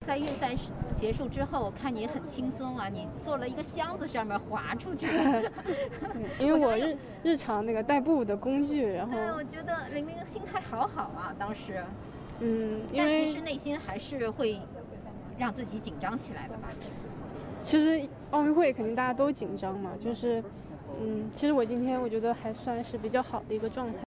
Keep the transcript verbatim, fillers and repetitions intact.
在预赛结束之后，看你很轻松啊，你坐了一个箱子上面滑出去了。 因为我日日常那个代步的工具，然后对，我觉得玲玲心态好好啊，当时。 嗯，因但为其实内心还是会让自己紧张起来的吧。 其实奥运会肯定大家都紧张嘛，就是嗯，其实我今天我觉得还算是比较好的一个状态。